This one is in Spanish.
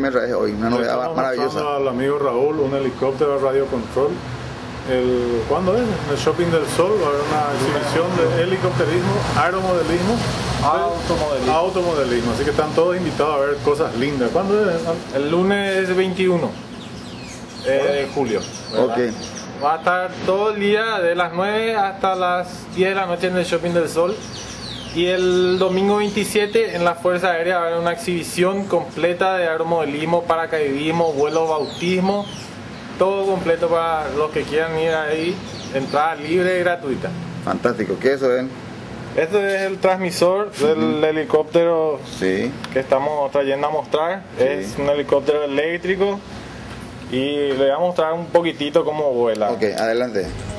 me traes hoy? Una novedad maravillosa. Al amigo Raúl, un helicóptero a radio control. ¿Cuándo es? En el Shopping del Sol va a haber una exhibición de helicópterismo, aeromodelismo, automodelismo. Así que están todos invitados a ver cosas lindas. ¿Cuándo es? El lunes 21 de julio. ¿Verdad? Ok. Va a estar todo el día de las 9 hasta las 10 de la noche en el Shopping del Sol. Y el domingo 27 en la Fuerza Aérea va a haber una exhibición completa de aeromodelismo, paracaidismo, vuelo, bautismo. Todo completo para los que quieran ir ahí, entrada libre y gratuita. Fantástico, ¿qué es eso, ven? Este es el transmisor del helicóptero Sí. que estamos trayendo a mostrar. Sí. Es un helicóptero eléctrico y le voy a mostrar un poquitito cómo vuela. Ok, adelante.